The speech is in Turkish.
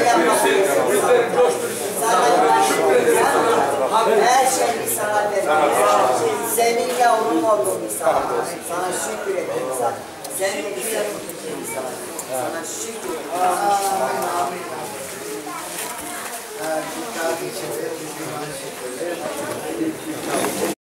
Her şeyi sana veriyorum. Senin yavrun olduğunu sana şükür ederim. Senin bir yanın tutayım sana. Sana şükür ederim.